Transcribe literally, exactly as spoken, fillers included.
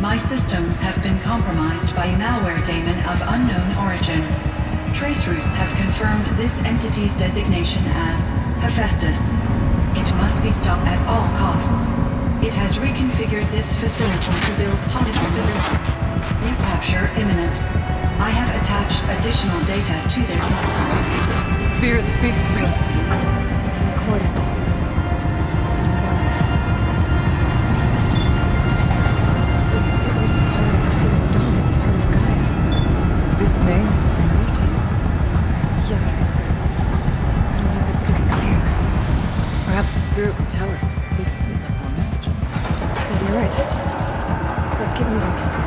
My systems have been compromised by a malware daemon of unknown origin. Traceroutes have confirmed this entity's designation as Hephaestus. It must be stopped at all costs. It has reconfigured this facility to build positive recapture imminent. I have attached additional data to their... Spirit speaks to us. It's recorded. Hephaestus. It, it was part of Zero Dawn, part of Gaia. This name is familiar to you. Yes. I don't know what it's doing here. Perhaps the spirit will tell us if we left more messages. Maybe you're right. Let's keep moving.